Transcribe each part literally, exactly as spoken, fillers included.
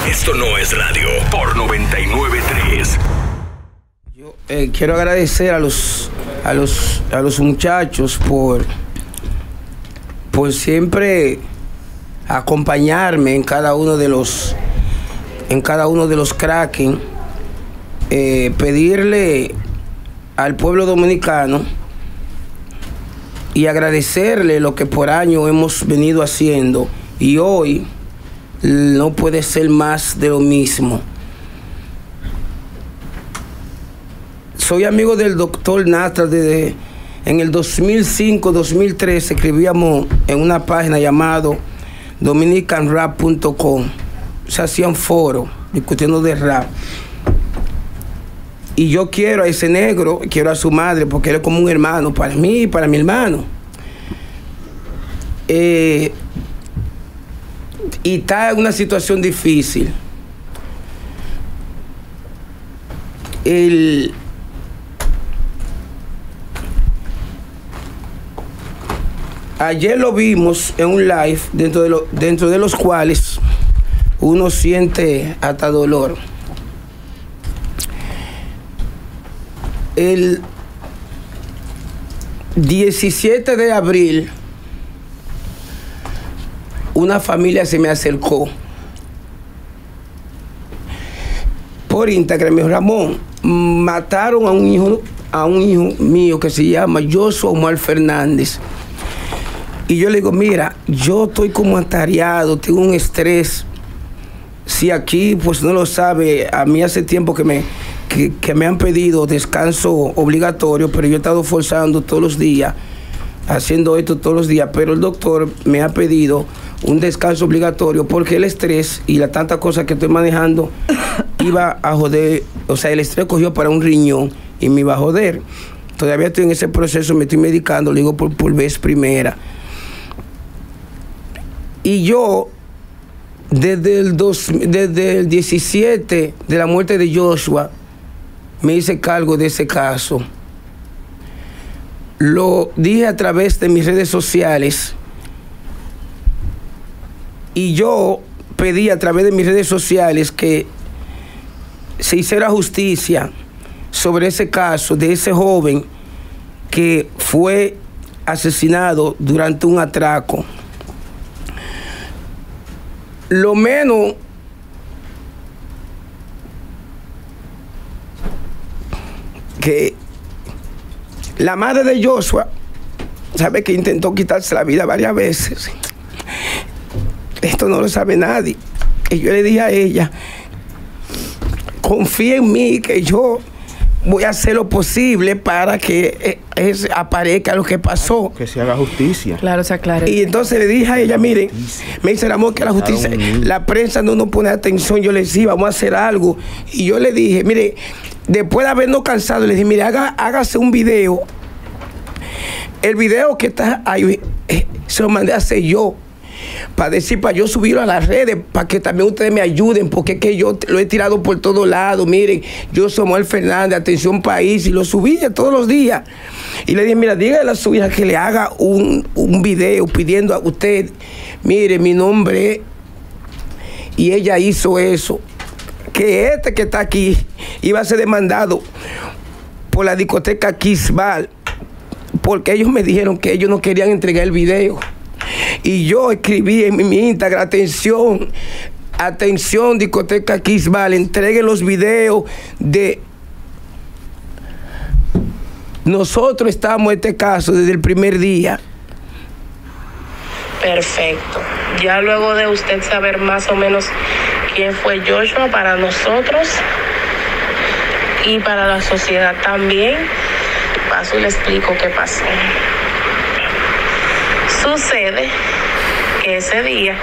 Esto no es radio por noventa y nueve tres. Yo eh, quiero agradecer a los, a los, a los muchachos por, por siempre acompañarme en cada uno de los, en cada uno de los Kraken. Eh, pedirle al pueblo dominicano y agradecerle lo que por año hemos venido haciendo, y hoy no puede ser más de lo mismo. Soy amigo del doctor Natra desde en el dos mil cinco, dos mil tres escribíamos en una página llamado dominican rap punto com. Se hacían foros discutiendo de rap. Y yo quiero a ese negro, quiero a su madre, porque él es como un hermano para mí y para mi hermano. Eh, y está en una situación difícil. El, ayer lo vimos en un live, dentro de, lo, dentro de los cuales uno siente hasta dolor. El diecisiete de abril, una familia se me acercó por Instagram. Me dijo: Ramón, mataron a un hijo, a un hijo mío que se llama Joshua Omar Fernández. Y yo le digo: mira, yo estoy como atareado, tengo un estrés. Si aquí, pues no lo sabe, a mí hace tiempo que me, que, que me han pedido descanso obligatorio, pero yo he estado forzando todos los días, haciendo esto todos los días, pero el doctor me ha pedido un descanso obligatorio porque el estrés y la tanta cosa que estoy manejando iba a joder. O sea, el estrés cogió para un riñón y me iba a joder. Todavía estoy en ese proceso, me estoy medicando, lo digo por, por vez primera. Y yo, desde el, dos, desde el diecisiete de la muerte de Joshua, me hice cargo de ese caso. Lo dije a través de mis redes sociales. Y yo pedí a través de mis redes sociales que se hiciera justicia sobre ese caso de ese joven que fue asesinado durante un atraco. Lo menos que la madre de Joshua sabe que intentó quitarse la vida varias veces. Esto no lo sabe nadie. Y yo le dije a ella: confía en mí, que yo voy a hacer lo posible para que es, aparezca lo que pasó. Que se haga justicia. Claro, se aclare. Y entonces le dije a ella: miren, me dice Ramón que la justicia, la prensa no nos pone atención. Yo le decía: vamos a hacer algo. Y yo le dije: mire, después de habernos cansado, le dije: mire, haga, hágase un video. El video que está ahí, eh, se lo mandé a hacer yo, para decir, para yo subirlo a las redes, para que también ustedes me ayuden, porque es que yo lo he tirado por todos lados. Miren, yo soy Samuel Fernández, Atención País, y lo subí todos los días. Y le dije: mira, dígale a su hija que le haga un, un video pidiendo a usted, mire, mi nombre. Y ella hizo eso. Que este que está aquí iba a ser demandado por la discoteca Kisbal, porque ellos me dijeron que ellos no querían entregar el video. Y yo escribí en mi Instagram: atención, atención, discoteca Kisbal, entreguen los videos de... Nosotros estamos en este caso desde el primer día. Perfecto. Ya luego de usted saber más o menos quién fue Joshua para nosotros y para la sociedad también, paso y le explico qué pasó. Sucede que ese día...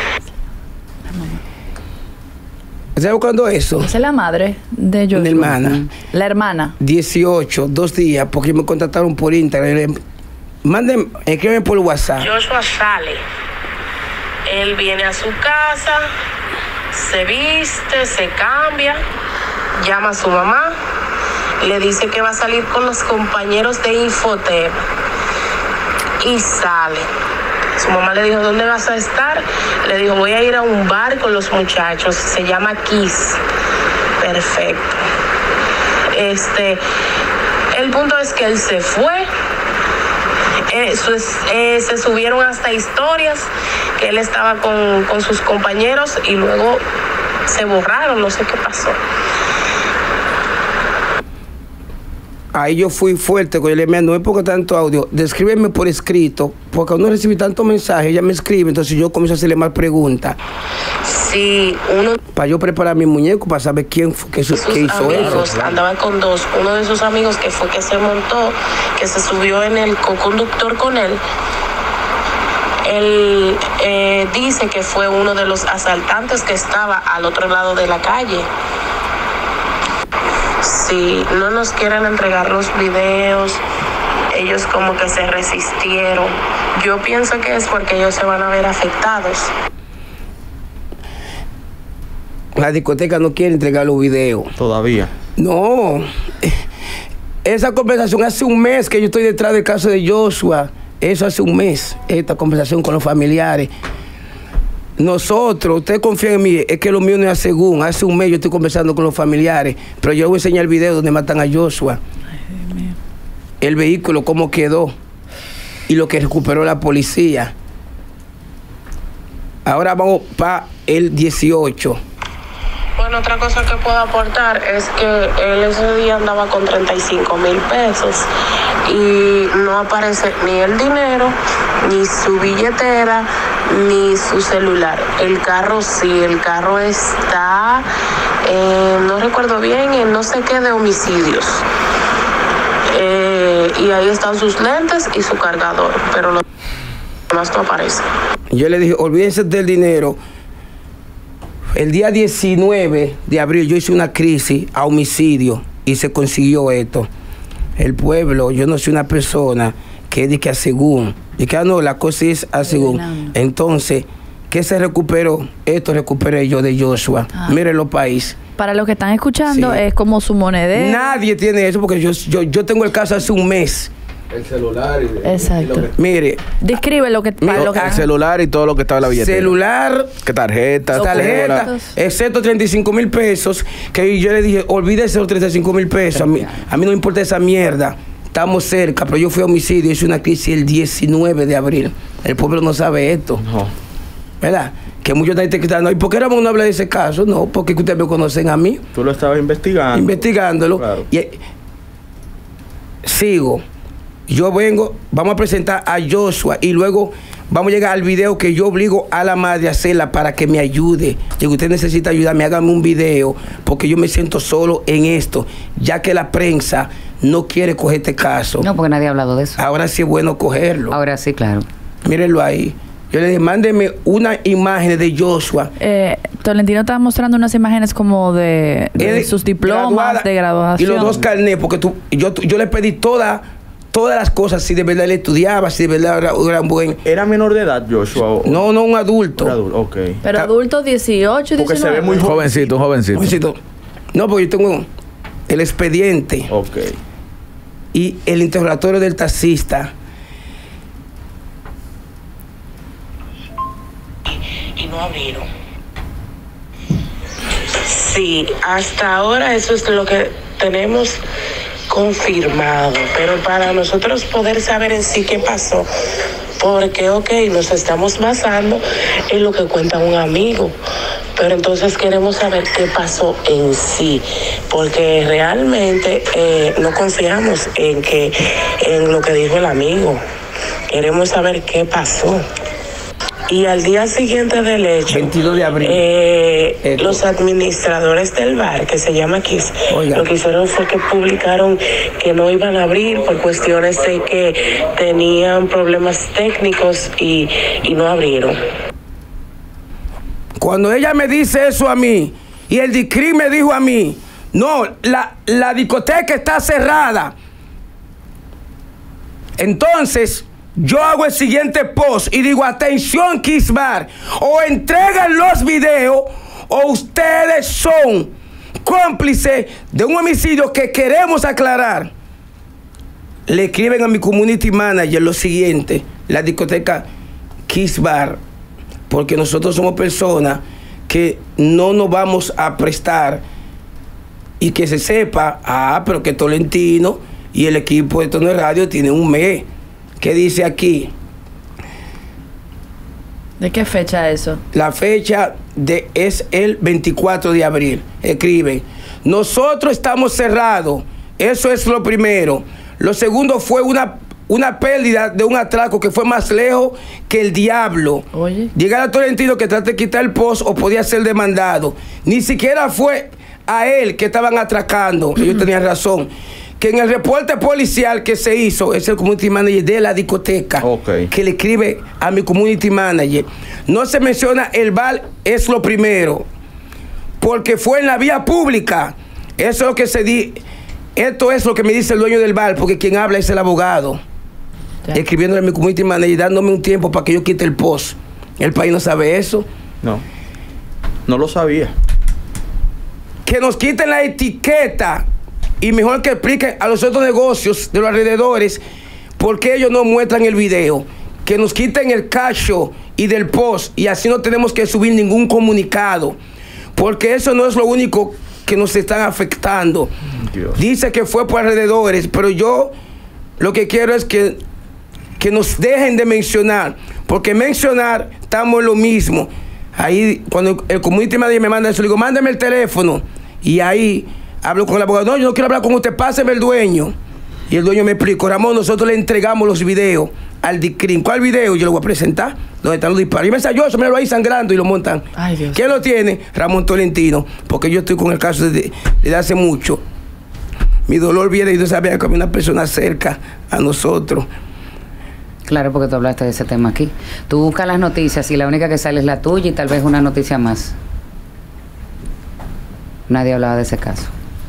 ¿Sabes cuándo eso? Esa es la madre de Joshua. Mi hermana. La hermana. dieciocho, dos días, porque me contactaron por Instagram. Manden, escríbeme por WhatsApp. Joshua sale. Él viene a su casa, se viste, se cambia, llama a su mamá, le dice que va a salir con los compañeros de Infotep y sale. Su mamá le dijo, ¿dónde vas a estar? Le dijo, voy a ir a un bar con los muchachos, se llama Kiss. Perfecto. Este, el punto es que él se fue. Eh, su, eh, se subieron hasta historias que él estaba con, con sus compañeros y luego se borraron, no sé qué pasó. Ahí yo fui fuerte, cuando yo le dije, no es porque tanto audio, descríbeme por escrito, porque no recibí tanto mensaje, ella me escribe, entonces yo comienzo a hacerle más preguntas. Sí, uno... Para yo preparar mi muñeco, para saber quién fue que, sus que hizo amigos, eso. Andaba con dos, uno de sus amigos que fue que se montó, que se subió en el co-conductor con él, él eh, dice que fue uno de los asaltantes que estaba al otro lado de la calle. Si no nos quieren entregar los videos, ellos como que se resistieron. Yo pienso que es porque ellos se van a ver afectados. La discoteca no quiere entregar los videos. Todavía. No. Esa conversación hace un mes que yo estoy detrás del caso de Joshua. Eso hace un mes, esta conversación con los familiares. Nosotros, usted confía en mí, es que lo mío no es según. Hace un mes yo estoy conversando con los familiares, pero yo voy a enseñar el video donde matan a Joshua. Ay, el vehículo, cómo quedó y lo que recuperó la policía. Ahora vamos para el dieciocho. Bueno, otra cosa que puedo aportar es que él ese día andaba con treinta y cinco mil pesos y no aparece ni el dinero, ni su billetera, ni su celular. El carro sí, el carro está, eh, no recuerdo bien, en no sé qué de homicidios. Eh, y ahí están sus lentes y su cargador, pero lo demás no aparece. Yo le dije, olvídense del dinero. El día diecinueve de abril yo hice una crisis a homicidio y se consiguió esto. El pueblo, yo no soy una persona que dice que a según, y que no, la cosa es a según. Entonces, ¿qué se recuperó? Esto recuperé yo de Joshua. Ah. Miren los países. Para los que están escuchando, sí, es como su monedero. Nadie tiene eso porque yo, yo, yo tengo el caso hace un mes. El celular y, exacto. Y lo que... Mire, describe lo que, mire, lo que el celular y todo lo que estaba en la billetera. Celular, que tarjetas, tarjeta, excepto treinta y cinco mil pesos, que yo le dije, olvídese los treinta y cinco mil pesos, a mí, a mí no me importa esa mierda, estamos cerca, pero yo fui a homicidio, hice una crisis el diecinueve de abril. El pueblo no sabe esto, no. ¿Verdad? Que muchos están criticando, ¿y por qué Ramón no habla de ese caso? No, porque ustedes me conocen a mí. Tú lo estabas investigando. Investigándolo. Claro. Y, sigo. Yo vengo, vamos a presentar a Joshua y luego vamos a llegar al video que yo obligo a la madre a hacerla para que me ayude. Si usted necesita ayudarme, hágame un video, porque yo me siento solo en esto, ya que la prensa no quiere coger este caso. No, porque nadie ha hablado de eso. Ahora sí es bueno cogerlo. Ahora sí, claro. Mírenlo ahí. Yo le dije, mándeme una imagen de Joshua. Eh, Tolentino estaba mostrando unas imágenes como de, de eh, sus diplomas graduada, de graduación. Y los dos carnés, porque tú, yo, yo le pedí toda... todas las cosas, si de verdad él estudiaba, si de verdad era, era un buen... ¿Era menor de edad, Joshua? O... No, no, un adulto. Un adulto, ok. Pero adulto dieciocho, diecinueve. Porque se ve muy jovencito, jovencito. jovencito. No, porque yo tengo el expediente. Ok. Y el interrogatorio del taxista. Y no abrieron. Sí, hasta ahora eso es lo que tenemos confirmado, pero para nosotros poder saber en sí qué pasó, porque ok, nos estamos basando en lo que cuenta un amigo, pero entonces queremos saber qué pasó en sí, porque realmente eh, no confiamos en que en lo que dijo el amigo, queremos saber qué pasó. Y al día siguiente del hecho, veintidós de abril, eh, los administradores del bar, que se llama Kiss, Oiga. lo que hicieron fue que publicaron que no iban a abrir por cuestiones de que tenían problemas técnicos y, y no abrieron. Cuando ella me dice eso a mí, y el D I C R I me dijo a mí, no, la, la discoteca está cerrada. Entonces... yo hago el siguiente post y digo, atención Kiss Bar, o entregan los videos o ustedes son cómplices de un homicidio que queremos aclarar. Le escriben a mi community manager lo siguiente, la discoteca Kiss Bar, porque nosotros somos personas que no nos vamos a prestar y que se sepa, ah, pero que Tolentino y el equipo de Tono de Radio tienen un mes. ¿Qué dice aquí? ¿De qué fecha eso? La fecha de, es el veinticuatro de abril. Escriben, nosotros estamos cerrados. Eso es lo primero. Lo segundo fue una, una pérdida de un atraco que fue más lejos que el diablo. Oye. Llegar a Tolentino que trate de quitar el post o podía ser demandado. Ni siquiera fue a él que estaban atracando. Ellos tenían razón. Que en el reporte policial que se hizo, es el community manager de la discoteca, okay, que le escribe a mi community manager. No se menciona el bar, es lo primero, porque fue en la vía pública. Eso es lo que se di. Esto es lo que me dice el dueño del bar, porque quien habla es el abogado. Ya. Escribiéndole a mi community manager, dándome un tiempo para que yo quite el post. El país no sabe eso. No, no lo sabía. Que nos quiten la etiqueta. Y mejor que expliquen a los otros negocios de los alrededores por qué ellos no muestran el video. Que nos quiten el cacho y del post y así no tenemos que subir ningún comunicado. Porque eso no es lo único que nos están afectando. Dios. Dice que fue por alrededores, pero yo lo que quiero es que, que nos dejen de mencionar. Porque mencionar estamos en lo mismo. Ahí cuando el community manager me manda eso, le digo, mándame el teléfono. Y ahí hablo con el abogado, no, yo no quiero hablar con usted, páseme el dueño. Y el dueño me explicó, Ramón, nosotros le entregamos los videos al DICRIM. ¿Cuál video? Yo lo voy a presentar, donde están los disparos. Y me dice, yo, míralo ahí sangrando y lo montan. Ay, Dios. ¿Quién lo tiene? Ramón Tolentino, porque yo estoy con el caso desde, desde hace mucho. Mi dolor viene y yo sabía que había una persona cerca a nosotros. Claro, porque tú hablaste de ese tema aquí. Tú buscas las noticias y la única que sale es la tuya y tal vez una noticia más. Nadie hablaba de ese caso.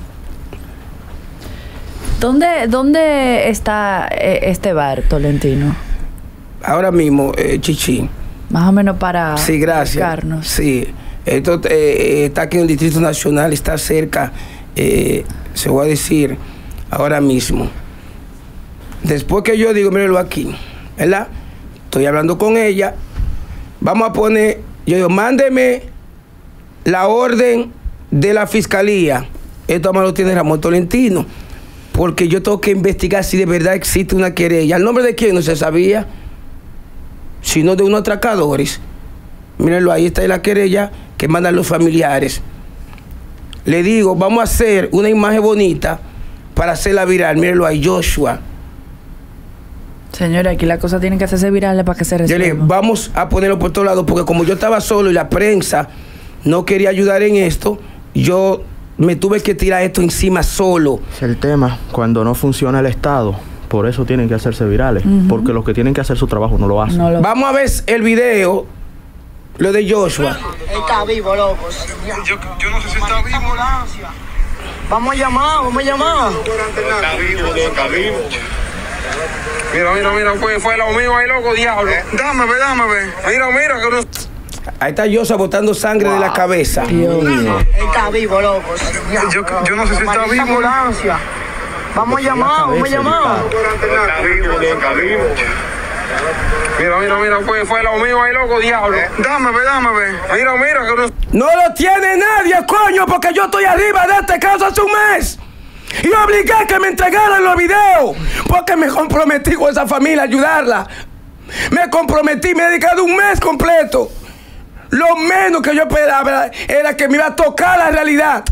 ¿Dónde, dónde está eh, este bar, Tolentino? Ahora mismo, eh, Chichi. Más o menos para sí, gracias. buscarnos. Sí, esto eh, está aquí en el Distrito Nacional, está cerca, eh, se voy a decir ahora mismo. Después que yo digo, mírenlo aquí, ¿verdad? Estoy hablando con ella, vamos a poner, yo digo, mándeme la orden de la fiscalía. Esto más lo tiene Ramón Tolentino, porque yo tengo que investigar si de verdad existe una querella. ¿El nombre de quién no se sabía? Sino de unos atracadores. Mírenlo, ahí está la querella que mandan los familiares. Le digo, vamos a hacer una imagen bonita para hacerla viral. Mírenlo ahí, Joshua. Señora, aquí la cosa tiene que hacerse viral para que se resuelva. Yo le, vamos a ponerlo por todos lados, porque como yo estaba solo y la prensa no quería ayudar en esto, yo me tuve que tirar esto encima solo. Es el tema, cuando no funciona el Estado, por eso tienen que hacerse virales, uh-huh, porque los que tienen que hacer su trabajo no lo hacen. No lo... Vamos a ver el video, lo de Joshua. Él está vivo, loco. Yo, yo no sé si está vivo. Vamos a llamar, vamos a llamar. Está vivo, está vivo. Mira, mira, mira, fue, fue lo mío ahí, loco, diablo. Dame, ve, dame, ve. Mira, mira, que no... Ahí está Joshua botando sangre wow de la cabeza. Dios mío. Él está vivo, loco. Yo, yo no sé si está vivo. Vamos a llamar, vamos a llamar. Está vivo, está vivo. Mira, mira, mira, fue, fue lo mío ahí, loco, diablo. Dame, ve, dame, ve. Mira, mira, que no... No lo tiene nadie, coño, porque yo estoy arriba de este caso hace un mes. Y obligué a que me entregaran los videos, porque me comprometí con esa familia a ayudarla. Me comprometí, me he dedicado un mes completo. Lo menos que yo esperaba era que me iba a tocar la realidad.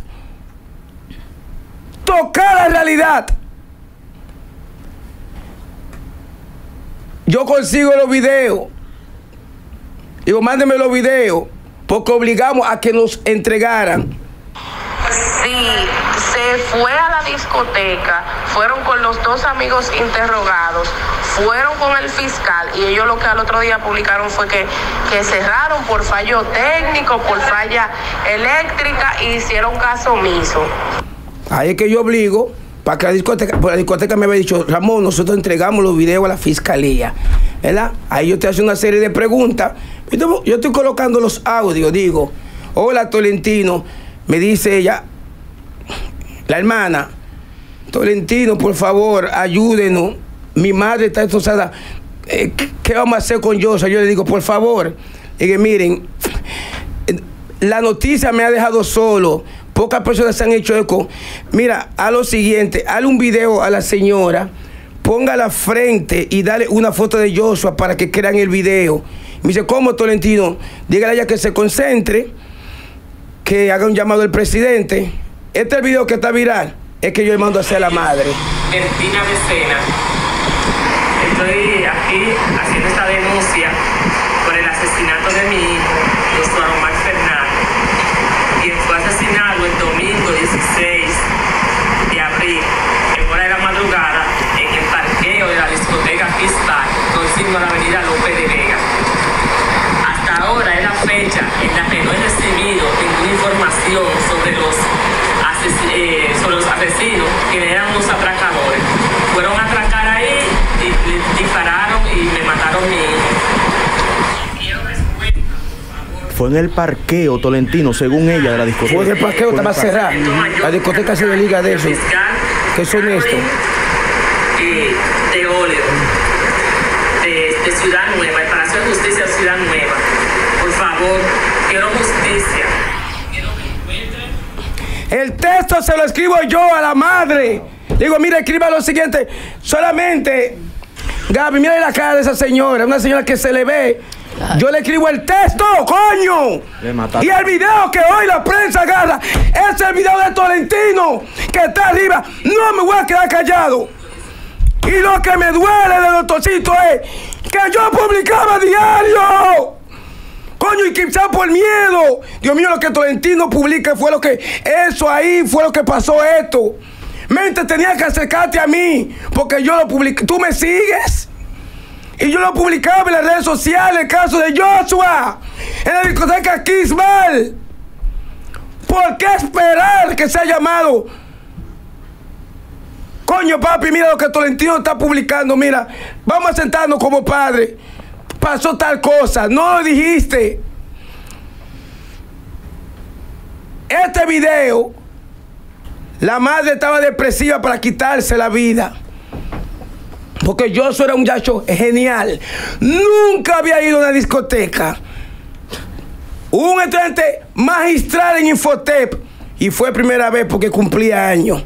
Tocar la realidad. Yo consigo los videos. Digo, mándenme los videos, porque obligamos a que nos entregaran. Sí, se fue a la discoteca, fueron con los dos amigos interrogados, fueron con el fiscal y ellos lo que al otro día publicaron fue que, que cerraron por fallo técnico, por falla eléctrica y hicieron caso omiso. Ahí es que yo obligo, para que la discoteca, pues la discoteca me había dicho, Ramón, nosotros entregamos los videos a la fiscalía, ¿verdad? Ahí yo te hago una serie de preguntas, yo, yo estoy colocando los audios, digo, hola Tolentino, me dice ella, la hermana, Tolentino, por favor, ayúdenos. Mi madre está destrozada. eh, ¿qué vamos a hacer con Joshua? Yo le digo, por favor, y que miren, la noticia me ha dejado solo. Pocas personas se han hecho eco. Mira, a lo siguiente, hazle un video a la señora, ponga la frente y dale una foto de Joshua para que crean el video. Me dice, ¿cómo, Tolentino? Dígale a ella que se concentre, que haga un llamado al presidente. Este es el video que está viral, es que yo le mando a hacer a la madre. Bertina Becena. Estoy aquí haciendo esta denuncia por el asesinato de mi hijo, Joshua Román Fernández, quien fue asesinado el domingo dieciséis de abril, en hora de la madrugada, en el parqueo de la discoteca Kiss Bar, próximo a la avenida López de Vega. Hasta ahora es la fecha en la que no he recibido ninguna información sobre los, ases eh, sobre los asesinos, que eran unos atracadores. Fueron a atracar ahí y, y dispararon y me mataron mi hijo. Fue en el parqueo, Tolentino, según ella, de la discoteca. Fue en el parqueo, estaba cerrada. La discoteca se desliga de eso. ¿Qué son estos? Eh, de óleo, de, de Ciudad Nueva, el Palacio de Justicia de Ciudad Nueva. Por favor, quiero justicia. Quiero que encuentren. El texto se lo escribo yo a la madre. Digo, mira, escriba lo siguiente. Solamente, Gaby, mira la cara de esa señora, una señora que se le ve. Yo le escribo el texto, coño. Y el video que hoy la prensa agarra es el video de Tolentino, que está arriba. No me voy a quedar callado. Y lo que me duele de doctorcito es que yo publicaba diario. Coño, y quizás por miedo. Dios mío, lo que Tolentino publica fue lo que... Eso ahí fue lo que pasó esto. Mente, tenía que acercarte a mí, porque yo lo publiqué. ¿Tú me sigues? Y yo lo publicaba en las redes sociales, el caso de Joshua, en la discoteca Kiss Bar. ¿Por qué esperar que sea llamado? Coño, papi, mira lo que Tolentino está publicando, mira. Vamos a sentarnos como padre. Pasó tal cosa, no lo dijiste. Este video, la madre estaba depresiva para quitarse la vida. Porque Joshua era un muchacho genial. Nunca había ido a una discoteca. Un estudiante magistral en Infotep. Y fue primera vez porque cumplía años.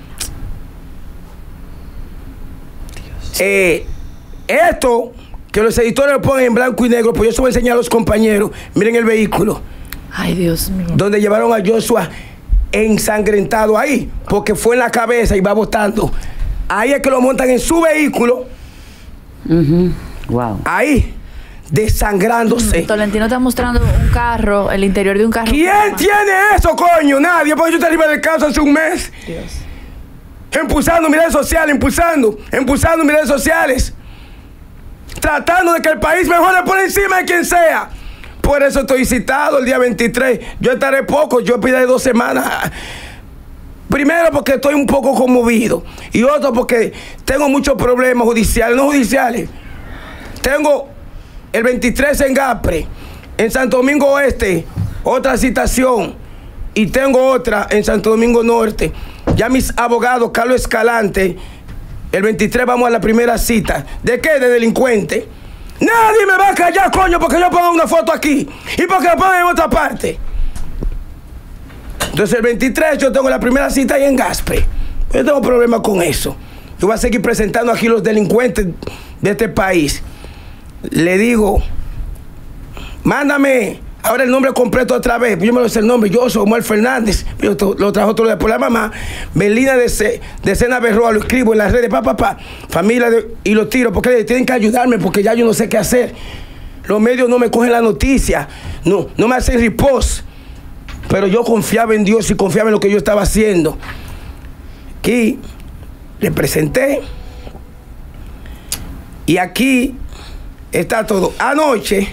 Eh, esto, que los editores lo ponen en blanco y negro, pues yo se lo voy a enseñar a los compañeros. Miren el vehículo. Ay, Dios mío. Donde llevaron a Joshua ensangrentado ahí. Porque fue en la cabeza y va botando. Ahí es que lo montan en su vehículo. Uh-huh. Wow. Ahí, desangrándose. Tolentino está mostrando un carro, el interior de un carro. ¿Quién tiene eso, coño? Nadie, porque yo estoy arriba del caso hace un mes. Dios. Impulsando mis redes sociales, impulsando, impulsando mis redes sociales. Tratando de que el país mejore por encima de quien sea. Por eso estoy citado el día veintitrés. Yo estaré poco, yo pido de dos semanas. Primero porque estoy un poco conmovido. Y otro porque tengo muchos problemas judiciales, no judiciales. Tengo el veintitrés en Gapre, en Santo Domingo Oeste, otra citación. Y tengo otra en Santo Domingo Norte. Ya mis abogados, Carlos Escalante, el veintitrés vamos a la primera cita. ¿De qué? De delincuente. Nadie me va a callar, coño, porque yo pongo una foto aquí y porque la pongo en otra parte. Entonces el veintitrés yo tengo la primera cita ahí en Gaspre. Yo tengo problemas con eso. Yo voy a seguir presentando aquí los delincuentes de este país. Le digo, mándame ahora el nombre completo otra vez. Yo me lo sé el nombre. Yo soy Omar Fernández. Yo lo trajo otro día por la mamá. Belina de, C, de Sena Berroa. Lo escribo en las redes. Pa, pa, pa. Familia de, y lo tiro. Porque tienen que ayudarme. Porque ya yo no sé qué hacer. Los medios no me cogen la noticia. No, no me hacen repost. Pero yo confiaba en Dios y confiaba en lo que yo estaba haciendo. Aquí le presenté. Y aquí está todo. Anoche,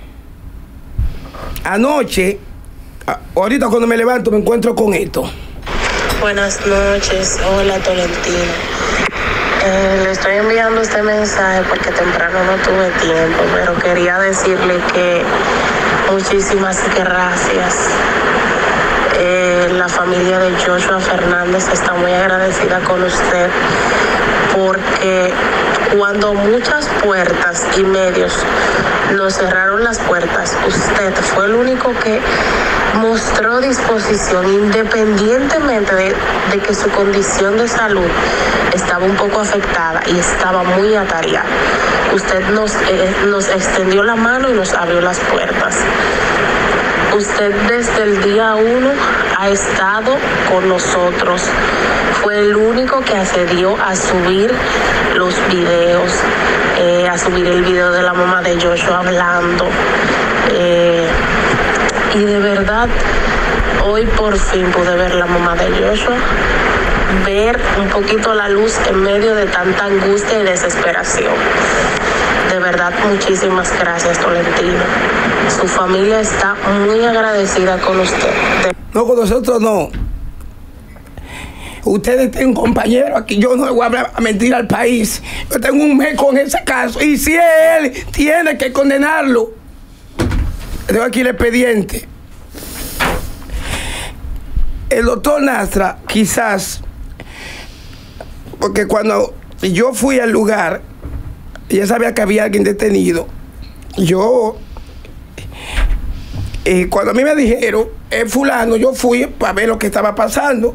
anoche, ahorita cuando me levanto me encuentro con esto. Buenas noches, hola Tolentino. Eh, le estoy enviando este mensaje porque temprano no tuve tiempo, pero quería decirle que muchísimas gracias. Eh, la familia de Joshua Fernández está muy agradecida con usted porque cuando muchas puertas y medios nos cerraron las puertas, usted fue el único que mostró disposición, independientemente de, de que su condición de salud estaba un poco afectada y estaba muy atareada. Usted nos, eh, nos extendió la mano y nos abrió las puertas. Usted desde el día uno ha estado con nosotros. Fue el único que accedió a subir los videos, eh, a subir el video de la mamá de Joshua hablando. Eh, y de verdad, hoy por fin pude ver la mamá de Joshua, ver un poquito la luz en medio de tanta angustia y desesperación. De verdad, muchísimas gracias, Tolentino. Su familia está muy agradecida con usted. No, con nosotros no. Ustedes tienen un compañero aquí, yo no le voy a hablar a mentir al país. Yo tengo un mes con ese caso. Y si él tiene que condenarlo. Tengo aquí el expediente. El doctor Nastra, quizás, porque cuando yo fui al lugar, ya sabía que había alguien detenido. Yo, eh, cuando a mí me dijeron, es fulano, yo fui para ver lo que estaba pasando.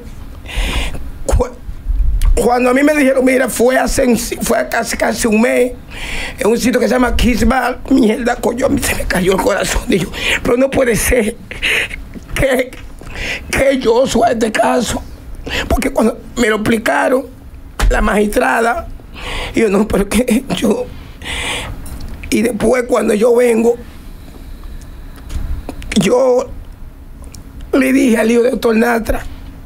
Cuando a mí me dijeron, mira, fue hace, fue casi, casi un mes, en un sitio que se llama Kisbar, mierda, coño, a mí se me cayó el corazón. Y yo, pero no puede ser que, que yo soy este caso. Porque cuando me lo explicaron, la magistrada, y yo, no, pero que yo... Y después cuando yo vengo, yo le dije al hijo de doctor Nastra,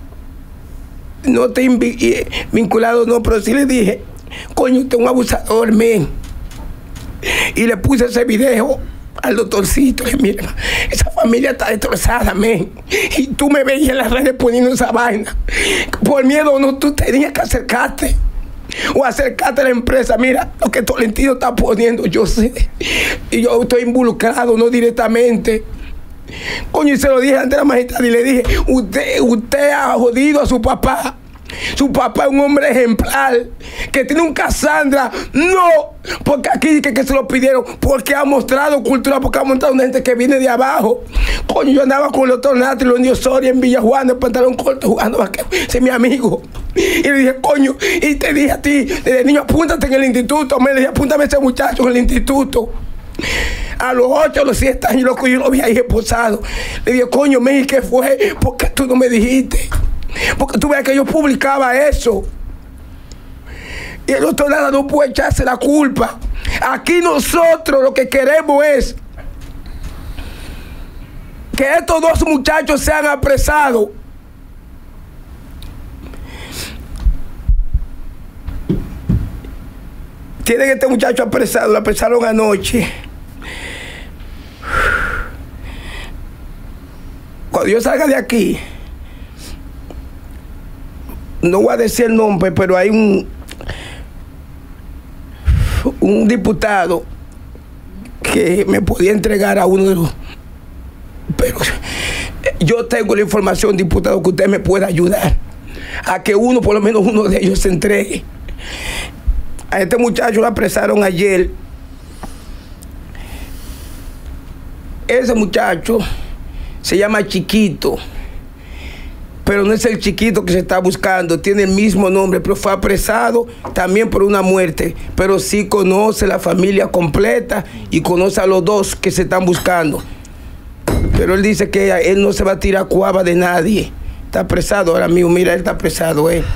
no te vinculado, no, pero sí le dije, coño, usted es un abusador, men. Y le puse ese video al doctorcito, le dije, mira, esa familia está destrozada, men. Y tú me veías en las redes poniendo esa vaina. Por miedo no, tú tenías que acercarte. O acercarte a la empresa, mira, lo que Tolentino está poniendo, yo sé. Y yo estoy involucrado, no directamente. Coño, y se lo dije ante la magistrada y le dije, usted, usted ha jodido a su papá. Su papá es un hombre ejemplar, que tiene un Cassandra. No, porque aquí que, que se lo pidieron, porque ha mostrado cultura, porque ha mostrado una gente que viene de abajo. Coño, yo andaba con el doctor Nastra y los indios Soria en Villa Juana, en pantalón corto, jugando a que ese es mi amigo. Y le dije, coño, y te dije a ti, desde niño, apúntate en el instituto. Me le dije, apúntame a ese muchacho en el instituto. A los ocho, a los siete años, loco, yo lo vi ahí esposado. Le dije, coño, Meji, ¿qué fue? ¿Por qué tú no me dijiste? Porque tú veas que yo publicaba eso. Y el doctor Nastra no puede echarse la culpa. Aquí nosotros lo que queremos es que estos dos muchachos sean apresados. Tienen este muchacho apresado, lo apresaron anoche. Cuando yo salga de aquí, no voy a decir el nombre, pero hay un un diputado que me podía entregar a uno de los... Pero yo tengo la información, diputado, que usted me pueda ayudar a que uno, por lo menos uno de ellos, se entregue. A este muchacho lo apresaron ayer. Ese muchacho se llama Chiquito, pero no es el Chiquito que se está buscando, tiene el mismo nombre, pero fue apresado también por una muerte, pero sí conoce la familia completa y conoce a los dos que se están buscando. Pero él dice que él no se va a tirar cuava de nadie. Está apresado ahora mismo, mira, él está apresado, él.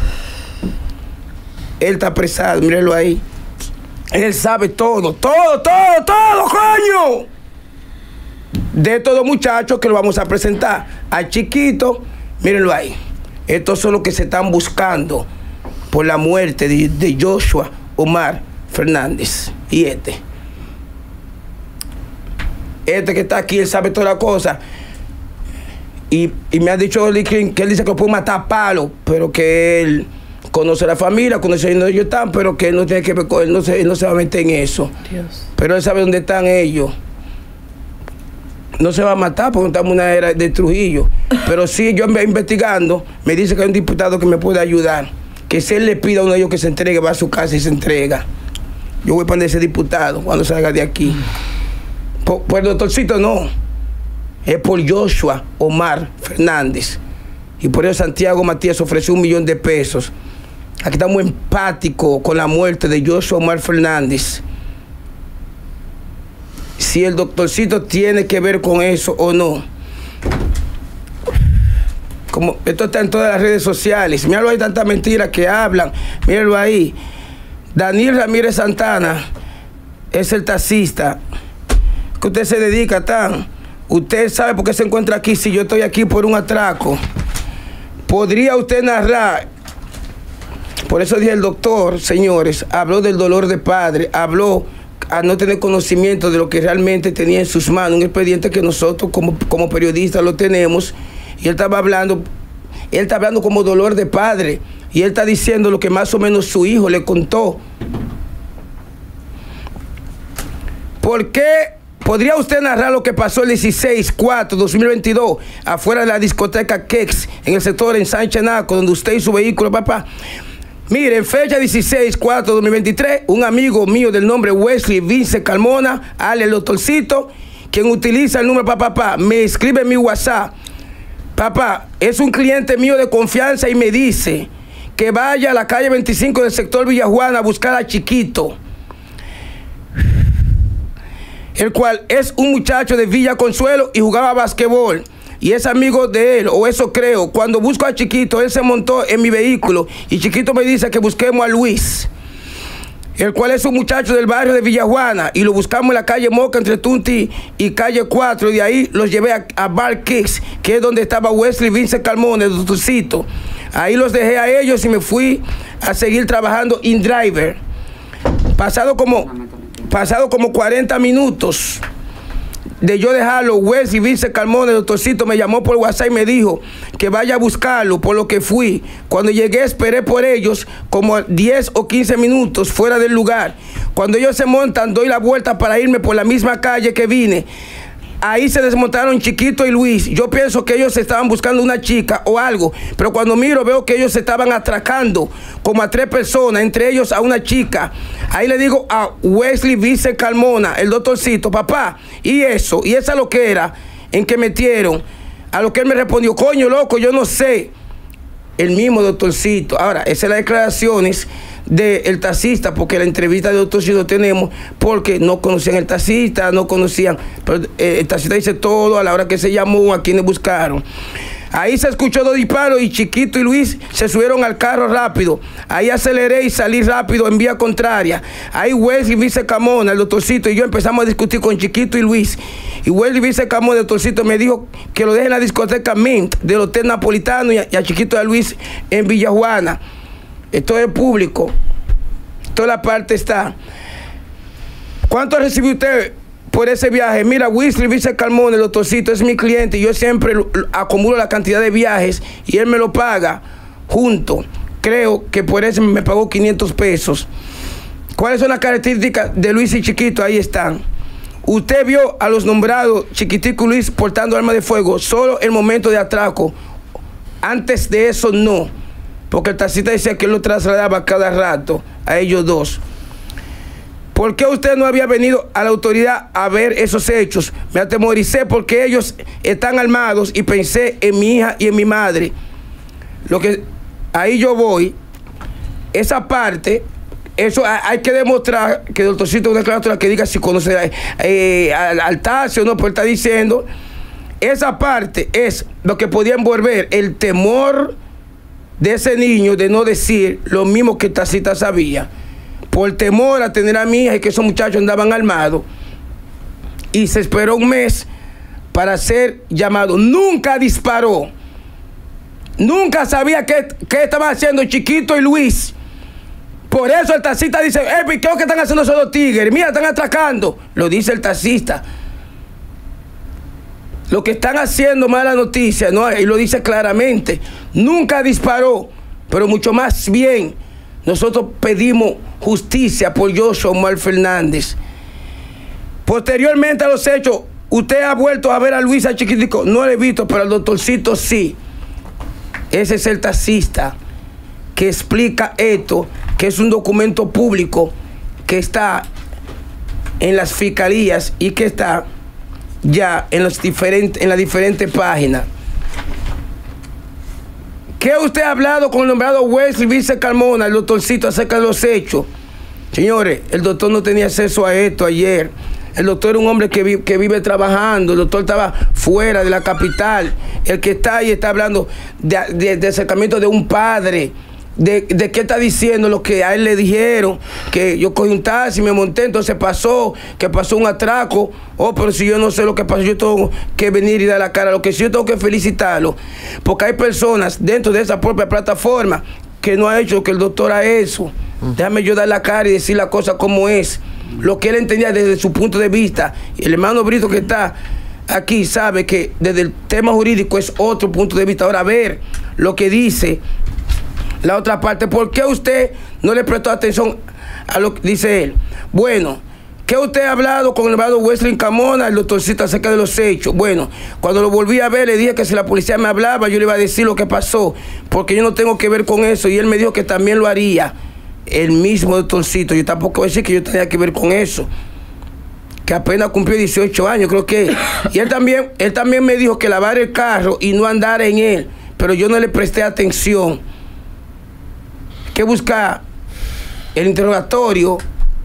Él está apresado, mírenlo ahí. Él sabe todo, todo, todo, todo, coño. De estos dos muchachos que lo vamos a presentar. Al Chiquito, mírenlo ahí. Estos son los que se están buscando por la muerte de, de Joshua Omar Fernández. Y este. Este que está aquí, él sabe toda la cosa. Y, y me ha dicho que, que él dice que lo puede matar a palo, pero que él conoce a la familia, conoce dónde ellos están, pero que él no tiene que ver con él, no, se, él no se va a meter en eso. Dios. Pero él sabe dónde están ellos. no se va a matar porque estamos en una era de Trujillo. Pero sí, yo investigando, me dice que hay un diputado que me puede ayudar. Que si él le pida a uno de ellos que se entregue, va a su casa y se entrega. Yo voy a poner ese diputado cuando salga de aquí. Por, por el doctorcito no. Es por Joshua Omar Fernández. Y por eso Santiago Matías ofreció un millón de pesos. Aquí estamos empáticos con la muerte de Joshua Omar Fernández. Si el doctorcito tiene que ver con eso o no. Como esto está en todas las redes sociales. Míralo, hay tantas mentiras que hablan. Míralo ahí. Daniel Ramírez Santana es el taxista que usted se dedica tan. Usted sabe por qué se encuentra aquí si yo estoy aquí por un atraco. ¿Podría usted narrar? Por eso dije el doctor, señores, habló del dolor de padre, habló a no tener conocimiento de lo que realmente tenía en sus manos, un expediente que nosotros como, como periodistas lo tenemos, y él estaba hablando, él está hablando como dolor de padre, y él está diciendo lo que más o menos su hijo le contó. ¿Por qué? ¿Podría usted narrar lo que pasó el dieciséis cuatro dos mil veintidós afuera de la discoteca Kex, en el sector en San Chenaco, donde usted y su vehículo, papá? Miren, fecha dieciséis cuatro dos mil veintitrés, un amigo mío del nombre Wesley Vince Carmona, alias el doctorcito, quien utiliza el número papá, papá, me escribe en mi WhatsApp. Papá, es un cliente mío de confianza y me dice que vaya a la calle veinticinco del sector Villajuana a buscar a Chiquito, el cual es un muchacho de Villa Consuelo y jugaba basquetbol. Y es amigo de él, o eso creo. Cuando busco a Chiquito, él se montó en mi vehículo y Chiquito me dice que busquemos a Luis, el cual es un muchacho del barrio de Villajuana, y lo buscamos en la calle Moca entre Tunti y calle cuatro, y de ahí los llevé a, a Bar Kicks, que es donde estaba Wesley Vince Carmona, el doctorcito. Ahí los dejé a ellos y me fui a seguir trabajando in driver. Pasado como, pasado como cuarenta minutos de yo dejarlo, Wesley Vince Carmona, el doctorcito, me llamó por WhatsApp y me dijo que vaya a buscarlo, por lo que fui. Cuando llegué, esperé por ellos como diez o quince minutos fuera del lugar. Cuando ellos se montan, doy la vuelta para irme por la misma calle que vine. Ahí se desmontaron Chiquito y Luis. Yo pienso que ellos estaban buscando una chica o algo, pero cuando miro veo que ellos se estaban atracando como a tres personas, entre ellos a una chica. Ahí le digo a Wesley Vince Carmona, el doctorcito, papá, y eso, y esa lo que era en que metieron. A lo que él me respondió, coño, loco, yo no sé. El mismo doctorcito. Ahora, esas son las declaraciones del taxista, porque la entrevista de doctorcito tenemos, porque no conocían el taxista, no conocían, pero eh, el taxista dice todo a la hora que se llamó, a quienes buscaron. Ahí se escuchó dos disparos y Chiquito y Luis se subieron al carro rápido. Ahí aceleré y salí rápido en vía contraria. Ahí Wesley Vince Carmona, el doctorcito, y yo empezamos a discutir con Chiquito y Luis. Y Wesley Vince Carmona, el doctorcito, me dijo que lo deje en la discoteca Mint del Hotel Napolitano, y a, y a Chiquito y a Luis en Villajuana. Esto es público. Toda la parte está. ¿Cuánto recibió usted por ese viaje? Mira, Wesley Vince Carmona, el doctorcito, es mi cliente, y yo siempre acumulo la cantidad de viajes y él me lo paga junto. Creo que por eso me pagó quinientos pesos. ¿Cuáles son las características de Luis y Chiquito? Ahí están. Usted vio a los nombrados Chiquitico y Luis portando armas de fuego solo el momento de atraco. Antes de eso no, porque el taxista decía que él lo trasladaba cada rato a ellos dos. ¿Por qué usted no había venido a la autoridad a ver esos hechos? Me atemoricé porque ellos están armados y pensé en mi hija y en mi madre. Lo que ahí yo voy, esa parte, eso hay que demostrar que el doctorcito es una declaración que diga si conoce eh, al, al taxi o no, pues está diciendo. Esa parte es lo que podía envolver el temor de ese niño de no decir lo mismo que el taxista sabía, por temor a tener a mi hija y que esos muchachos andaban armados. Y se esperó un mes para ser llamado. Nunca disparó. Nunca sabía qué, qué estaban haciendo Chiquito y Luis. Por eso el taxista dice, eh, ¿qué es lo que están haciendo esos dos tigres? Mira, están atracando. Lo dice el taxista. Lo que están haciendo, mala noticia, ¿no? Y lo dice claramente. Nunca disparó, pero mucho más bien nosotros pedimos justicia por Joshua Omar Fernández. Posteriormente a los hechos, Usted ha vuelto a ver a Luisa Chiquitico. No lo he visto, pero al doctorcito sí. Ese es el taxista que explica esto, que es un documento público que está en las fiscalías y que está ya en, los diferentes, en las diferentes páginas. ¿Qué usted ha hablado con el nombrado Wesley Vice Carmona, el doctorcito, acerca de los hechos? Señores, el doctor no tenía acceso a esto ayer. El doctor era un hombre que, vi, que vive trabajando. El doctor estaba fuera de la capital. El que está ahí está hablando de, de, de acercamiento de un padre. De, de qué está diciendo lo que a él le dijeron, que yo cogí un taxi, me monté, entonces pasó, que pasó un atraco. Oh, pero si yo no sé lo que pasó, yo tengo que venir y dar la cara. Lo que sí yo tengo que felicitarlo, porque hay personas dentro de esa propia plataforma que no ha hecho lo que el doctor ha hecho. Uh-huh. Déjame yo dar la cara y decir la cosa como es, lo que él entendía desde su punto de vista. Y el hermano Brito que está aquí sabe que desde el tema jurídico es otro punto de vista. Ahora, a ver lo que dice la otra parte. ¿Por qué usted no le prestó atención a lo que dice él? Bueno, ¿qué usted ha hablado con el hermano Wesley Carmona, el doctorcito, acerca de los hechos? Bueno, cuando lo volví a ver, le dije que si la policía me hablaba, yo le iba a decir lo que pasó, porque yo no tengo que ver con eso. Y él me dijo que también lo haría, el mismo doctorcito. Yo tampoco voy a decir que yo tenía que ver con eso, que apenas cumplió dieciocho años, creo que. Y él también, él también me dijo que lavar el carro y no andar en él, pero yo no le presté atención. Que busca el interrogatorio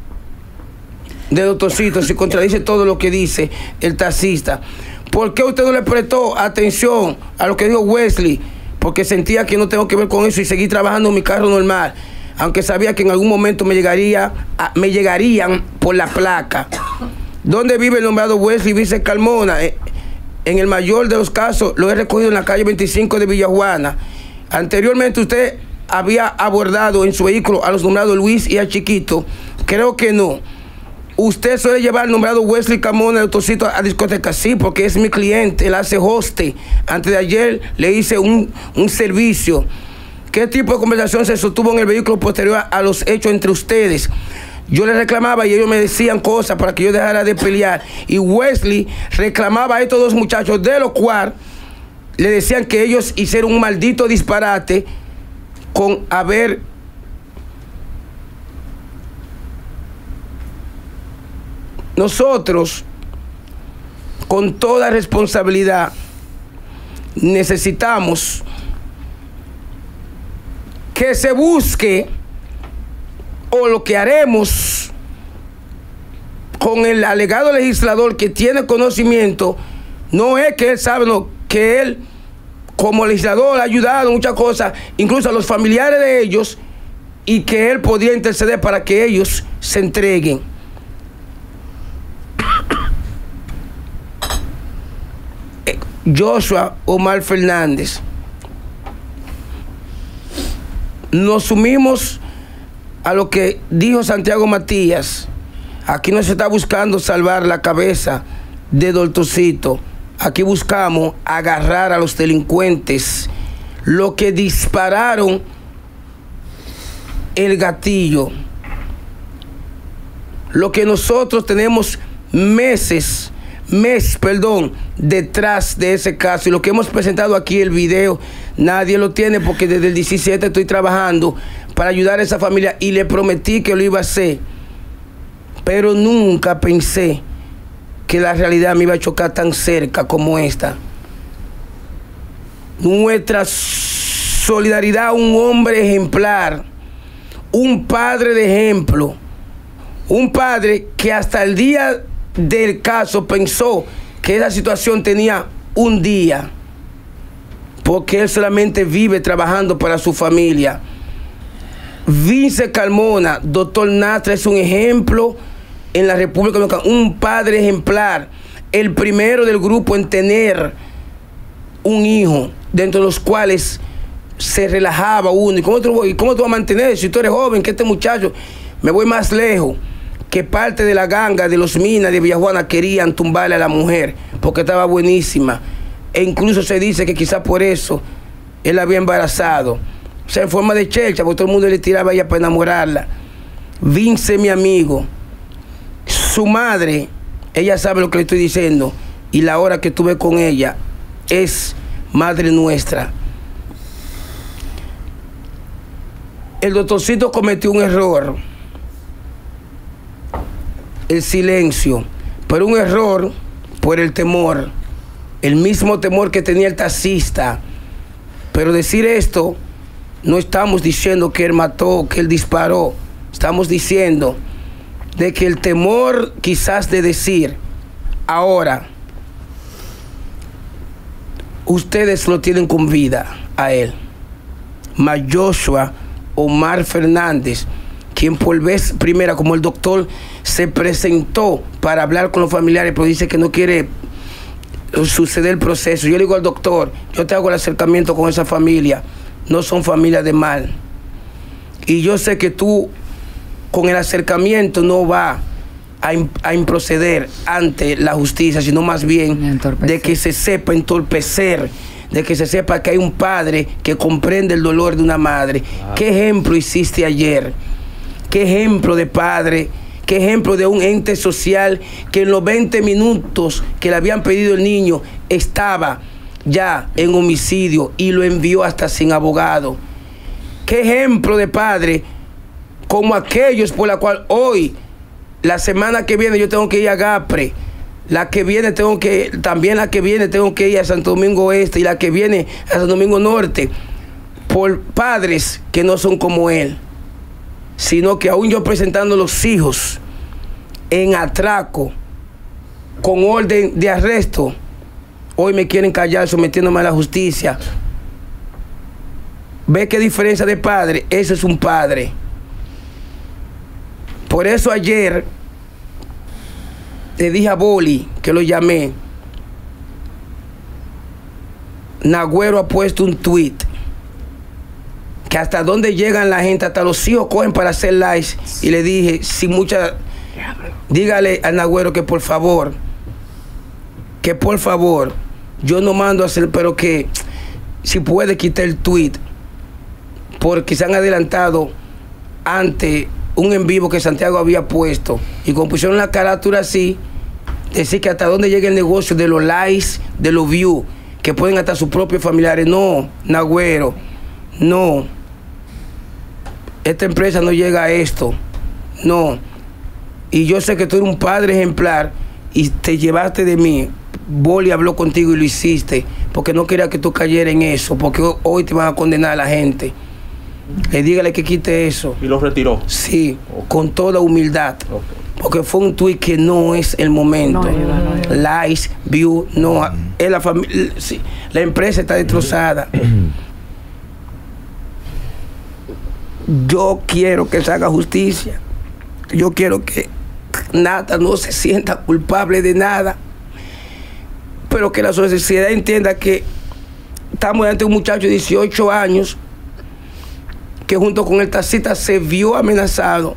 del doctorcito si contradice todo lo que dice el taxista. ¿Por qué usted no le prestó atención a lo que dijo Wesley? Porque sentía que no tengo que ver con eso y seguí trabajando en mi carro normal, aunque sabía que en algún momento me llegaría a, me llegarían por la placa. ¿Dónde vive el nombrado Wesley Vice Carmona? En el mayor de los casos lo he recogido en la calle veinticinco de Villajuana. Anteriormente usted había abordado en su vehículo a los nombrados Luis y a Chiquito. Creo que no. Usted suele llevar al nombrado Wesley Carmona, el doctorcito, a discoteca. Sí, porque es mi cliente, él hace hoste. Antes de ayer le hice un, un servicio. ¿Qué tipo de conversación se sostuvo en el vehículo posterior a los hechos entre ustedes? Yo les reclamaba y ellos me decían cosas para que yo dejara de pelear. Y Wesley reclamaba a estos dos muchachos, de lo cual le decían que ellos hicieron un maldito disparate con haber nosotros, con toda responsabilidad, necesitamos que se busque, o lo que haremos con el alegado legislador que tiene conocimiento, no es que él sabe, no, que él como legislador ha ayudado en muchas cosas, incluso a los familiares de ellos, y que él podía interceder para que ellos se entreguen. Joshua Omar Fernández, nos sumimos a lo que dijo Santiago Matías. Aquí no se está buscando salvar la cabeza de doctorcito. Aquí buscamos agarrar a los delincuentes, los que dispararon el gatillo. Lo que nosotros tenemos meses, mes, perdón, detrás de ese caso. Y lo que hemos presentado aquí, el video, nadie lo tiene porque desde el diecisiete estoy trabajando para ayudar a esa familia y le prometí que lo iba a hacer. Pero nunca pensé que la realidad me iba a chocar tan cerca como esta. Nuestra solidaridad a un hombre ejemplar, un padre de ejemplo, un padre que hasta el día del caso pensó que esa situación tenía un día, porque él solamente vive trabajando para su familia. Vice Carmona, doctor Nastra, es un ejemplo en la República Dominicana, un padre ejemplar, el primero del grupo en tener un hijo, dentro de los cuales se relajaba uno. ¿Y cómo tú, y cómo tú vas a mantener? Si tú eres joven, que este muchacho, me voy más lejos, que parte de la ganga de los Minas de Villajuana querían tumbarle a la mujer porque estaba buenísima, e incluso se dice que quizás por eso él la había embarazado, o sea, en forma de chelcha, porque todo el mundo le tiraba a ella para enamorarla. Vince, mi amigo, su madre, ella sabe lo que le estoy diciendo, y la hora que estuve con ella es madre nuestra. El doctorcito cometió un error, el silencio, pero un error por el temor, el mismo temor que tenía el taxista. Pero decir esto, no estamos diciendo que él mató, que él disparó, estamos diciendo de que el temor quizás de decir, ahora, ustedes lo tienen con vida a él. Mas Joshua Omar Fernández, quien por vez primera, como el doctor, se presentó para hablar con los familiares, pero dice que no quiere suceder el proceso. Yo le digo al doctor, yo te hago el acercamiento con esa familia, no son familias de mal. Y yo sé que tú, con el acercamiento, no va a, a improceder ante la justicia, sino más bien de que se sepa entorpecer, de que se sepa que hay un padre que comprende el dolor de una madre. Ah. ¿Qué ejemplo hiciste ayer? ¿Qué ejemplo de padre? ¿Qué ejemplo de un ente social que en los veinte minutos que le habían pedido el niño estaba ya en homicidio y lo envió hasta sin abogado? ¿Qué ejemplo de padre como aquellos por la cual hoy, la semana que viene, yo tengo que ir a Gapre? La que viene tengo que, también la que viene tengo que ir a Santo Domingo Este y la que viene a Santo Domingo Norte, por padres que no son como él, sino que aún yo presentando los hijos en atraco, con orden de arresto, hoy me quieren callar sometiéndome a la justicia. ¿Ve qué diferencia de padre? Ese es un padre. Por eso ayer le dije a Boli, que lo llamé, Nagüero ha puesto un tweet que hasta dónde llegan la gente, hasta los hijos cogen para hacer lives, y le dije, sin mucha, dígale a Nagüero que por favor, que por favor, yo no mando a hacer, pero que si puede quitar el tweet, porque se han adelantado ante un en vivo que Santiago había puesto, y como pusieron la carátula así, decir que hasta dónde llega el negocio de los likes, de los views, que pueden hasta sus propios familiares. No, Nagüero, no. Esta empresa no llega a esto, no. Y yo sé que tú eres un padre ejemplar y te llevaste de mí. Boli habló contigo y lo hiciste, porque no quería que tú cayeras en eso, porque hoy te van a condenar a la gente. Le dígale que quite eso. ¿Y lo retiró? Sí, okay, con toda humildad. Okay. Porque fue un tuit que no es el momento. No, no, no, no. Likes, view, no. Mm. Es la familia, sí, la empresa está destrozada. Yo quiero que se haga justicia. Yo quiero que Nata no se sienta culpable de nada. Pero que la sociedad entienda que estamos ante un muchacho de dieciocho años que junto con el taxista se vio amenazado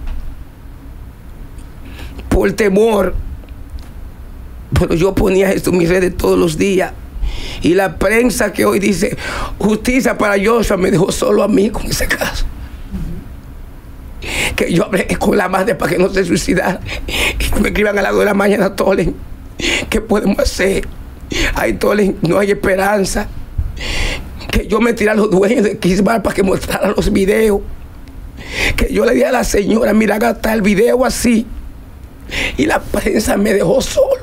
por temor. Pero yo ponía esto en mis redes todos los días. Y la prensa que hoy dice justicia para Joshua me dejó solo a mí con ese caso. Uh-huh. Que yo hablé con la madre para que no se suicidara. Y que me escriban a las dos de la mañana, Tolen, ¿qué podemos hacer? Ay, Tolen, no hay esperanza. Que yo me tiré a los dueños de Kisbar para que mostraran los videos. Que yo le dije a la señora, mira, haga el video así. Y la prensa me dejó solo.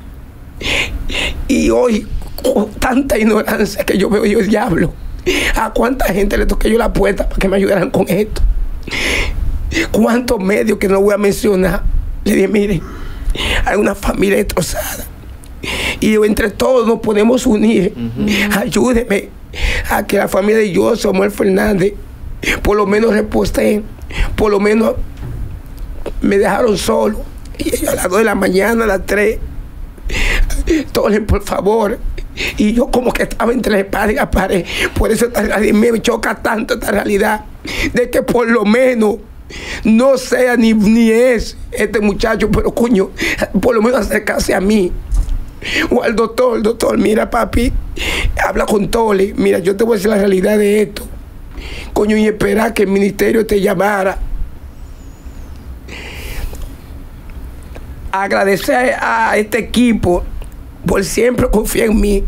Y hoy, con tanta ignorancia que yo veo, yo diablo, ¿a cuánta gente le toqué yo la puerta para que me ayudaran con esto? ¿Cuántos medios que no voy a mencionar? Le dije, miren, hay una familia destrozada. Y entre todos nos podemos unir. Uh-huh. Ayúdeme a que la familia de Joshua Omar Fernández por lo menos reposten, por lo menos me dejaron solo. Y ellos a las dos de la mañana, a las tres, Tolen, por favor. Y yo como que estaba entre la espada y la pared. Por eso me choca tanto esta realidad de que por lo menos no sea ni, ni es este muchacho, pero coño, por lo menos acercarse a mí. O al doctor, doctor, mira papi, habla con Tole, mira, yo te voy a decir la realidad de esto. Coño, y esperar que el ministerio te llamara. Agradecer a este equipo por siempre confía en mí.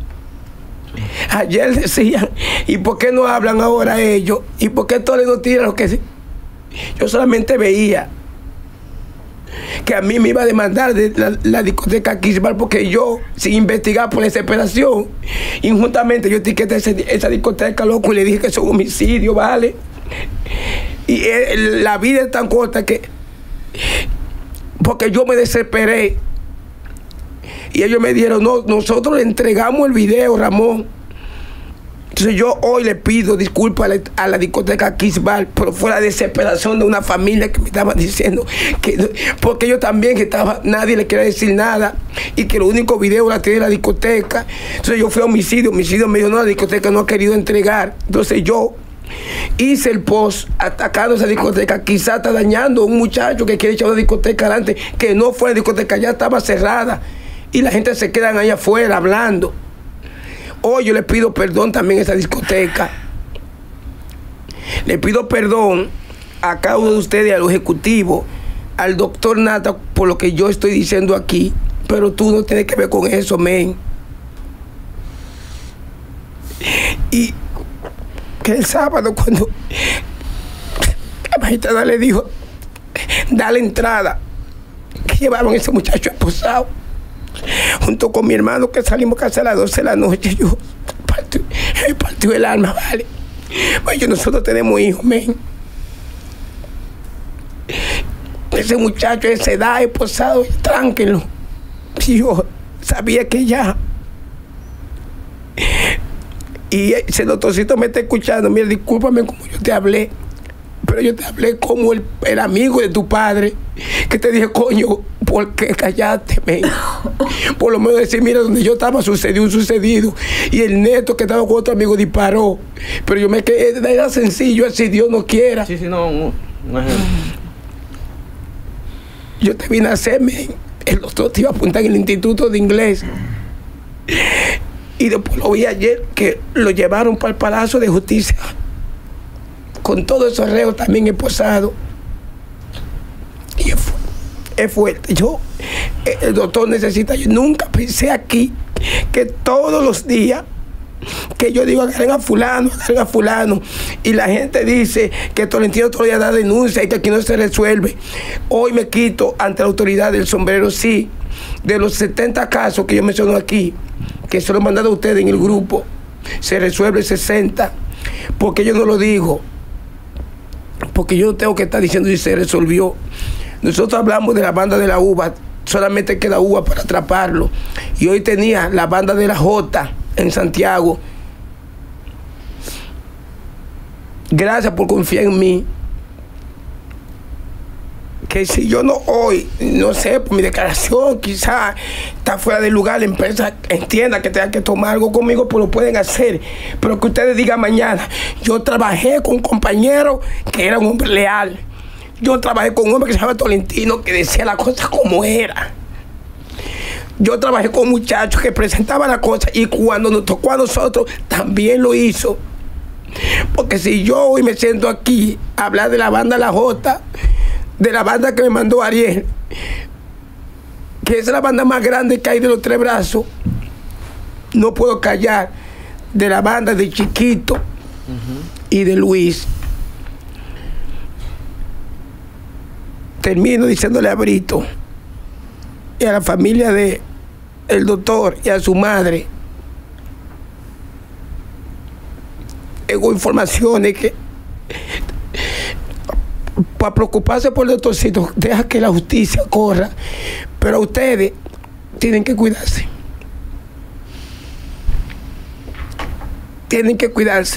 Ayer decían, ¿y por qué no hablan ahora ellos? ¿Y por qué todos no tiran lo que sí? Yo solamente veía que a mí me iba a demandar de la, la discoteca Kisbar, porque yo, sin investigar por desesperación, injustamente yo etiqueté ese, esa discoteca, loco, y le dije que es un homicidio, ¿vale? Y eh, la vida es tan corta que, porque yo me desesperé, y ellos me dijeron, no, nosotros le entregamos el video, Ramón. Entonces yo hoy le pido disculpas a la, a la discoteca Kisbar, pero fue la desesperación de una familia que me estaba diciendo que, porque yo también que estaba, nadie le quería decir nada, y que los únicos videos la tiene la discoteca. Entonces yo fui a homicidio, homicidio me dijo, no, la discoteca no ha querido entregar. Entonces yo hice el post atacando esa discoteca, quizás está dañando a un muchacho que quiere echar una discoteca adelante, que no fue la discoteca, ya estaba cerrada, y la gente se quedan ahí afuera hablando. Hoy yo le pido perdón también a esa discoteca. Le pido perdón a cada uno de ustedes, a los ejecutivos, al doctor Nata, por lo que yo estoy diciendo aquí. Pero tú no tienes que ver con eso, men. Y que el sábado, cuando la magistrada le dijo, dale entrada, que llevaron a ese muchacho esposado, junto con mi hermano, que salimos casi a las doce de la noche, yo partí, me partió el alma, ¿vale? Pues yo, nosotros tenemos hijos, men. Ese muchacho de esa edad, esposado, tránquenlo. Y yo sabía que ya. Y ese doctorcito me está escuchando, mira, discúlpame como yo te hablé, pero yo te hablé como el, el amigo de tu padre, que te dije, coño, ¿por qué callaste, men? Por lo menos decir, mira, donde yo estaba sucedió un sucedido, y el neto que estaba con otro amigo disparó, pero yo me quedé, era sencillo, así Dios no quiera. Sí, sí, no, no, no es... Yo te vine a hacer, men, el doctor te iba a apuntar en el instituto de inglés, y después lo vi ayer, que lo llevaron para el Palacio de Justicia, con todos esos reos también esposados. Y es, fu es fuerte. Yo, el doctor necesita, yo nunca pensé aquí que todos los días que yo digo, agarren a fulano, agarren a fulano, y la gente dice que Tolentino todavía da denuncia y que aquí no se resuelve. Hoy me quito ante la autoridad del sombrero, sí, de los setenta casos que yo menciono aquí, que se lo he mandado a ustedes en el grupo, se resuelve sesenta, porque yo no lo digo, porque yo no tengo que estar diciendo si se resolvió. Nosotros hablamos de la banda de la uva, solamente queda uva para atraparlo, y hoy tenía la banda de la Jota en Santiago. Gracias por confiar en mí. Que si yo no hoy, no sé, por mi declaración, quizás está fuera de lugar, la empresa entienda que tenga que tomar algo conmigo, pues lo pueden hacer. Pero que ustedes digan mañana, yo trabajé con un compañero que era un hombre leal. Yo trabajé con un hombre que se llama Tolentino, que decía las cosas como era. Yo trabajé con un muchacho que presentaba las cosas, y cuando nos tocó a nosotros, también lo hizo. Porque si yo hoy me siento aquí a hablar de la banda La Jota, de la banda que me mandó Ariel, que es la banda más grande que hay de los Tres Brazos, no puedo callar de la banda de Chiquito uh-huh. y de Luis. Termino diciéndole a Brito y a la familia de el doctor y a su madre, tengo informaciones que para preocuparse por el doctorcito, deja que la justicia corra, pero ustedes tienen que cuidarse, tienen que cuidarse,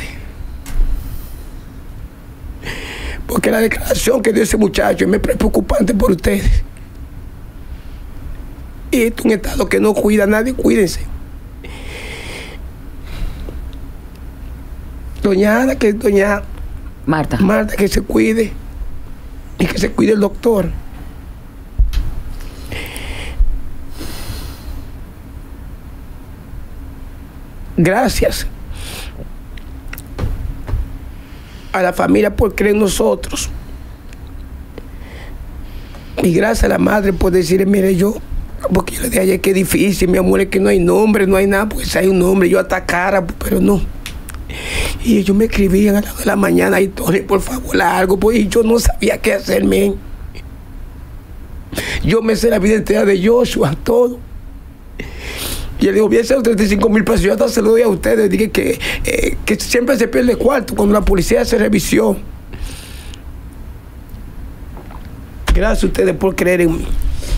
porque la declaración que dio ese muchacho es muy preocupante por ustedes, y esto es un estado que no cuida a nadie. Cuídense. Doña Ana, que doña Marta. Marta, que se cuide. Y que se cuide el doctor. Gracias a la familia por creer en nosotros. Y gracias a la madre por decirle, mire, yo Porque yo le dije ayer que es difícil, mi amor, es que no hay nombre, no hay nada, porque si hay un nombre, yo hasta cara, pero no. Y ellos me escribían a las dos de la mañana, y Tony, por favor, algo, pues yo no sabía qué hacerme. Yo me sé la vida entera de Joshua, todo. Y él dijo, bien, esos treinta y cinco mil pesos, yo hasta se lo doy a ustedes. Dije que, eh, que siempre se pierde cuarto cuando la policía hace revisión. Gracias a ustedes por creer en mí.